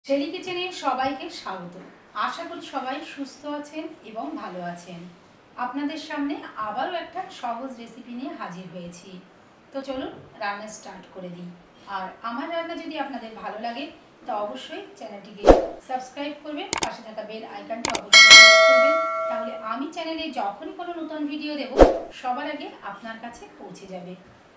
Shelley কিচেনে সবাইকে স্বাগত। আশা করি সবাই সুস্থ আছেন এবং ভালো আছেন। আপনাদের সামনে আবারও একটা সহজ রেসিপি নিয়ে হাজির হয়েছি। তো চলুন রান্না স্টার্ট করে দিই। আর আমার রান্না যদি আপনাদের ভালো লাগে তো অবশ্যই চ্যানেলটিকে সাবস্ক্রাইব করবেন, পাশে থাকা বেল আইকনটি অবশ্যই ক্লিক করবেন, তাহলে আমি চ্যানেলে যখনই কোনো নতুন ভিডিও দেব সবার আগে আপনার কাছে পৌঁছে যাবে।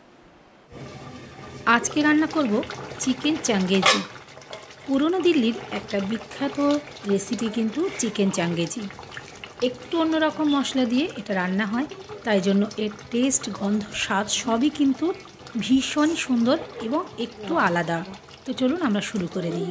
আজকে রান্না করব চিকেন চাঙ্গেজি। পুরনো দিল্লির একটা বিখ্যাত রেসিপি কিন্তু চিকেন চাঙ্গেজি। একটু অন্যরকম মশলা দিয়ে এটা রান্না হয়, তাই জন্য এর টেস্ট, গন্ধ, স্বাদ সবই কিন্তু ভীষণ সুন্দর এবং একটু আলাদা। তো চলুন আমরা শুরু করে দিই।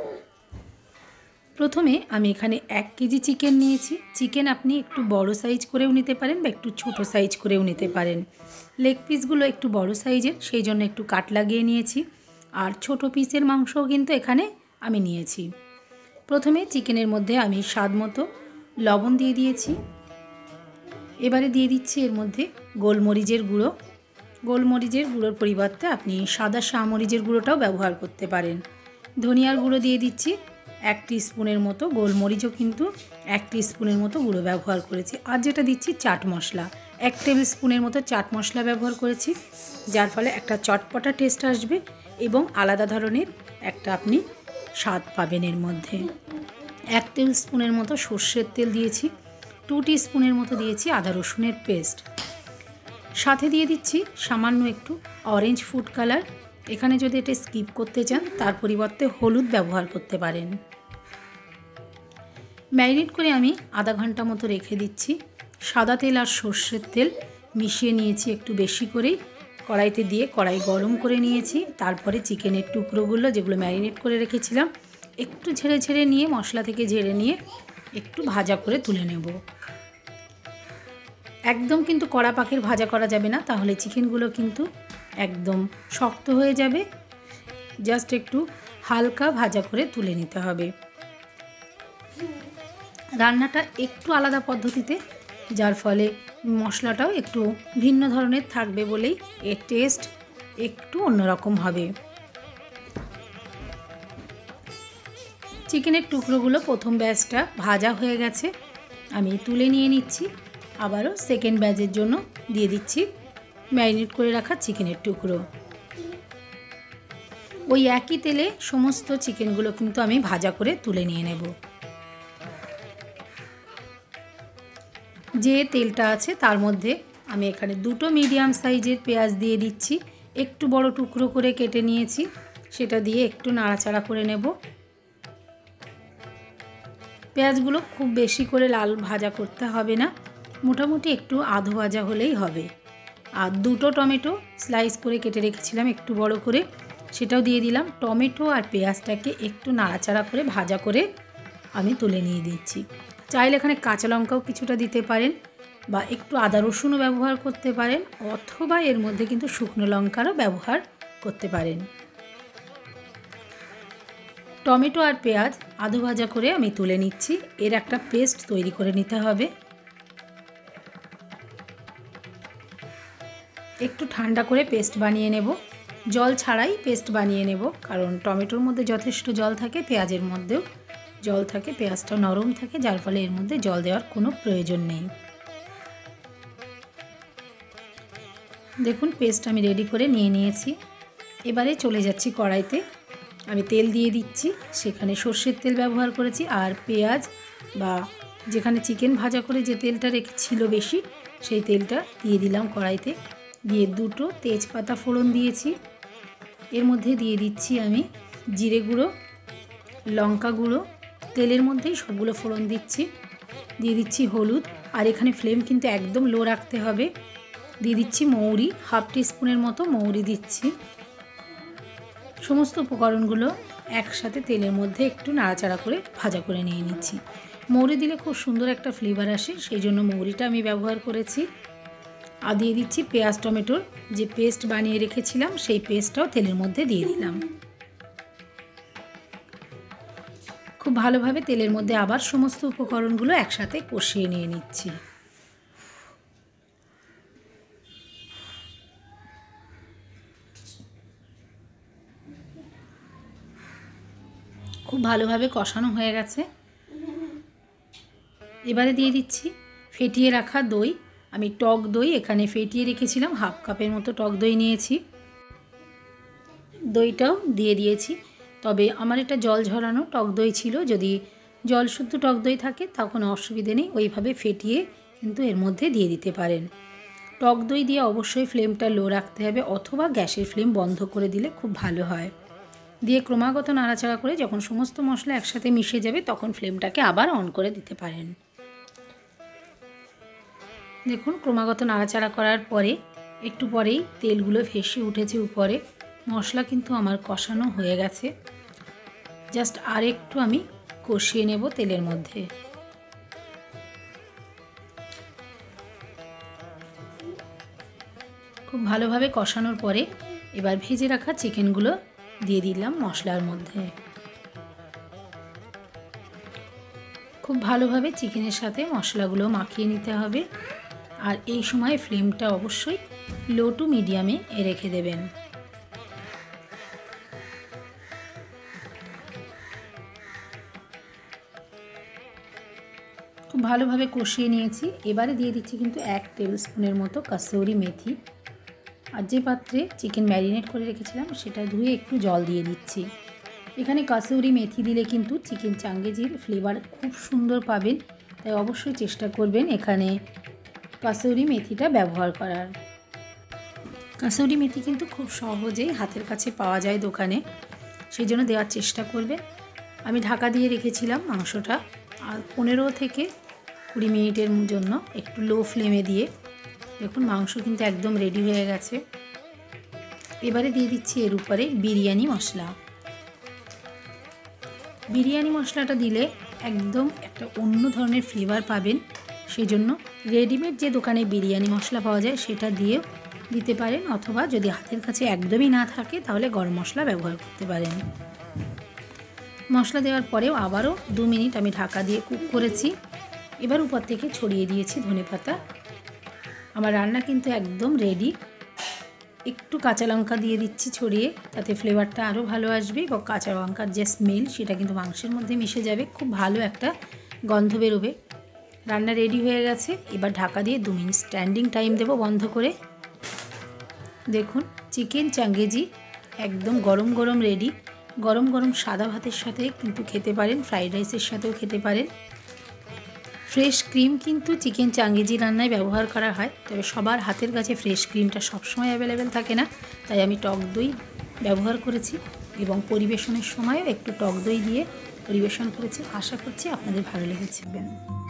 প্রথমে আমি এখানে 1 কেজি চিকেন নিয়েছি। চিকেন আপনি একটু বড় সাইজ করেও নিতে পারেন বা একটু ছোট সাইজ করেও নিতে পারেন। লেগ পিসগুলো একটু বড় সাইজের, সেই জন্য একটু কাট লাগিয়ে নিয়েছি। আর ছোট পিসের মাংসও কিন্তু এখানে আমি নিয়েছি। প্রথমে চিকেনের মধ্যে আমি স্বাদ মতো লবণ দিয়ে দিয়েছি। এবারে দিয়ে দিচ্ছি এর মধ্যে গোলমরিচের গুঁড়ো। গোলমরিচের গুঁড়োর পরিবর্তে আপনি সাদা মরিচের গুঁড়োটাও ব্যবহার করতে পারেন। ধনিয়ার গুঁড়ো দিয়ে দিচ্ছি 1 টিস্পুনের মতো, গোলমরিচও কিন্তু 1 টিস্পুনের মতো গুঁড়ো ব্যবহার করেছি। আর যেটা দিচ্ছি চাট মশলা, 1 টেবিল স্পুনের মতো চাট মশলা ব্যবহার করেছি, যার ফলে একটা চটপটা টেস্ট আসবে এবং আলাদা ধরনের একটা আপনি স্বাদ পাবেন এর মধ্যে। 1 টেবিল স্পুনের মতো সর্ষের তেল দিয়েছি, 2 টিস্পুনের মতো দিয়েছি আদা রসুনের পেস্ট। সাথে দিয়ে দিচ্ছি সামান্য একটু অরেঞ্জ ফুড কালার। এখানে যদি এটা স্কিপ করতে চান তার পরিবর্তে হলুদ ব্যবহার করতে পারেন। ম্যারিনেট করে আমি আধা ঘন্টা মতো রেখে দিচ্ছি। সাদা তেল আর সর্ষের তেল মিশিয়ে নিয়েছি একটু বেশি করেই, কড়াইতে দিয়ে কড়াই গরম করে নিয়েছি। তারপরে চিকেনের টুকরোগুলো যেগুলো ম্যারিনেট করে রেখেছিলাম একটু ঝেড়ে ঝেড়ে নিয়ে, মশলা থেকে ঝেড়ে নিয়ে একটু ভাজা করে তুলে নেব। একদম কিন্তু কড়া পাকের ভাজা করা যাবে না, তাহলে চিকেনগুলো কিন্তু একদম শক্ত হয়ে যাবে। জাস্ট একটু হালকা ভাজা করে তুলে নিতে হবে। রান্নাটা একটু আলাদা পদ্ধতিতে, যার ফলে মশলাটাও একটু ভিন্ন ধরনের থাকবে বলেই এর টেস্ট একটু অন্যরকম হবে। চিকেনের টুকরোগুলো প্রথম ব্যাচটা ভাজা হয়ে গেছে, আমি তুলে নিয়ে নিচ্ছি। আবারও সেকেন্ড ব্যাচের জন্য দিয়ে দিচ্ছি ম্যারিনেট করে রাখা চিকেনের টুকরো। ওই একই তেলে সমস্ত চিকেনগুলো কিন্তু আমি ভাজা করে তুলে নিয়ে নেব। যে তেলটা আছে তার মধ্যে আমি এখানে 2টো মিডিয়াম সাইজের পেঁয়াজ দিয়ে দিচ্ছি, একটু বড় টুকরো করে কেটে নিয়েছি, সেটা দিয়ে একটু নাড়াচাড়া করে নেব। পেঁয়াজগুলো খুব বেশি করে লাল ভাজা করতে হবে না, মোটামুটি একটু আধো ভাজা হলেই হবে। আর 2টো টমেটো স্লাইস করে কেটে রেখেছিলাম একটু বড় করে, সেটাও দিয়ে দিলাম। টমেটো আর পেঁয়াজটাকে একটু নাড়াচাড়া করে ভাজা করে আমি তুলে নিয়ে দিচ্ছি। চাইলে এখানে কাঁচা লঙ্কাও কিছুটা দিতে পারেন বা একটু আদা রসুনও ব্যবহার করতে পারেন, অথবা এর মধ্যে কিন্তু শুকনো লঙ্কারও ব্যবহার করতে পারেন। টমেটো আর পেঁয়াজ আধো ভাজা করে আমি তুলে নিচ্ছি। এর একটা পেস্ট তৈরি করে নিতে হবে। একটু ঠান্ডা করে পেস্ট বানিয়ে নেব, জল ছাড়াই পেস্ট বানিয়ে নেব, কারণ টমেটোর মধ্যে যথেষ্ট জল থাকে, পেঁয়াজের মধ্যেও জল থাকে, পেঁয়াজটা নরম থাকে, যার ফলে এর মধ্যে জল দেওয়ার কোনো প্রয়োজন নেই। দেখুন পেস্ট আমি রেডি করে নিয়ে নিয়েছি। এবারে চলে যাচ্ছি কড়াইতে, আমি তেল দিয়ে দিচ্ছি, সেখানে সর্ষের তেল ব্যবহার করেছি। আর পেঁয়াজ বা যেখানে চিকেন ভাজা করে যে তেলটা রেখেছিল বেশি, সেই তেলটা দিয়ে দিলাম কড়াইতে। দিয়ে 2টো তেজপাতা ফোড়ন দিয়েছি। এর মধ্যে দিয়ে দিচ্ছি আমি জিরে গুঁড়ো, লঙ্কা গুঁড়ো, তেলের মধ্যেই সবগুলো ফোড়ন দিচ্ছি। দিয়ে দিচ্ছি হলুদ, আর এখানে ফ্লেম কিন্তু একদম লো রাখতে হবে। দিয়ে দিচ্ছি মৌরি, 1/2 টিস্পুনের মতো মৌরি দিচ্ছি। সমস্ত উপকরণগুলো একসাথে তেলের মধ্যে একটু নাড়াচাড়া করে ভাজা করে নিয়ে নিচ্ছি। মৌরি দিলে খুব সুন্দর একটা ফ্লেভার আসে, সেই জন্য মৌরিটা আমি ব্যবহার করেছি। আর দিয়ে দিচ্ছি পেঁয়াজ টমেটোর যে পেস্ট বানিয়ে রেখেছিলাম, সেই পেস্টটাও তেলের মধ্যে দিয়ে দিলাম। খুব ভালোভাবে তেলের মধ্যে আবার সমস্ত উপকরণগুলো একসাথে কষিয়ে নিয়ে নিচ্ছি। খুব ভালোভাবে কষানো হয়ে গেছে। এবারে দিয়ে দিচ্ছি ফেটিয়ে রাখা দই। আমি টক দই এখানে ফেটিয়ে রেখেছিলাম, 1/2 কাপের মতো টক দই নিয়েছি। দইটাও দিয়ে দিয়েছি, তবে আমার এটা জল ঝরানো টক দই ছিল। যদি জল শুদ্ধ টক দই থাকে তখন অসুবিধে নেই, ওইভাবে ফেটিয়ে কিন্তু এর মধ্যে দিয়ে দিতে পারেন। টক দই দিয়ে অবশ্যই ফ্লেমটা লো রাখতে হবে, অথবা গ্যাসের ফ্লেম বন্ধ করে দিলে খুব ভালো হয়। দিয়ে ক্রমাগত নাড়াচাড়া করে যখন সমস্ত মশলা একসাথে মিশে যাবে তখন ফ্লেমটাকে আবার অন করে দিতে পারেন। দেখুন ক্রমাগত নাড়াচাড়া করার পরে একটু পরেই তেলগুলো ভেসে উঠেছে উপরে। মশলা কিন্তু আমার কষানো হয়ে গেছে, জাস্ট আর একটু আমি কষিয়ে নেব তেলের মধ্যে। খুব ভালোভাবে কষানোর পরে এবার ভেজে রাখা চিকেনগুলো দিয়ে দিলাম মশলার মধ্যে। খুব ভালোভাবে চিকেনের সাথে মশলাগুলো মাখিয়ে নিতে হবে, আর এই সময় ফ্লেমটা অবশ্যই লো টু মিডিয়ামে রেখে দেবেন। খুব ভালোভাবে কষিয়ে নিয়েছি। এবারে দিয়ে দিচ্ছি কিন্তু 1 টেবিল স্পুনের মতো কাসুরি মেথি। আর যে পাত্রে চিকেন ম্যারিনেট করে রেখেছিলাম সেটা ধুয়ে একটু জল দিয়ে দিচ্ছি। এখানে কাসুরি মেথি দিলে কিন্তু চিকেন চাঙ্গেজির ফ্লেভার খুব সুন্দর পাবেন, তাই অবশ্যই চেষ্টা করবেন এখানে কাসুরি মেথিটা ব্যবহার করার। কাসুরি মেথি কিন্তু খুব সহজেই হাতের কাছে পাওয়া যায় দোকানে, সেই জন্য দেওয়ার চেষ্টা করবেন। আমি ঢাকা দিয়ে রেখেছিলাম মাংসটা, আর 15 থেকে 20 মিনিটের জন্য একটু লো ফ্লেমে দিয়ে। দেখুন মাংস কিন্তু একদম রেডি হয়ে গেছে। এবারে দিয়ে দিচ্ছি এর উপরে বিরিয়ানি মশলা। বিরিয়ানি মশলাটা দিলে একদম একটা অন্য ধরনের ফ্লেভার পাবেন, সেই জন্য রেডিমেড যে দোকানে বিরিয়ানি মশলা পাওয়া যায় সেটা দিয়েও দিতে পারেন, অথবা যদি হাতের কাছে একদমই না থাকে তাহলে গরম মশলা ব্যবহার করতে পারেন। মশলা দেওয়ার পরেও আবারও 2 মিনিট আমি ঢাকা দিয়ে কুক করেছি। এবার উপর থেকে ছড়িয়ে দিয়েছি ধনেপাতা। আমার রান্না কিন্তু একদম রেডি। একটু কাঁচা লঙ্কা দিয়ে দিচ্ছি ছড়িয়ে, তাতে ফ্লেভারটা আরও ভালো আসবে, এবং কাঁচা লঙ্কার যে স্মেল সেটা কিন্তু মাংসের মধ্যে মিশে যাবে, খুব ভালো একটা গন্ধ বেরোবে। রান্না রেডি হয়ে গেছে। এবার ঢাকা দিয়ে 2 মিনিট স্ট্যান্ডিং টাইম দেব বন্ধ করে। দেখুন চিকেন চাঙ্গেজি একদম গরম গরম রেডি। গরম গরম সাদা ভাতের সাথে কিন্তু খেতে পারেন, ফ্রাইড রাইসের সাথেও খেতে পারেন। ফ্রেশ ক্রিম কিন্তু চিকেন চাঙ্গেজি রান্নায় ব্যবহার করা হয়, তবে সবার হাতের কাছে ফ্রেশ ক্রিমটা সবসময় অ্যাভেলেবেল থাকে না, তাই আমি টক দই ব্যবহার করেছি, এবং পরিবেশনের সময়ও একটু টক দই দিয়ে পরিবেশন করেছি। আশা করছি আপনাদের ভালো লেগেছে।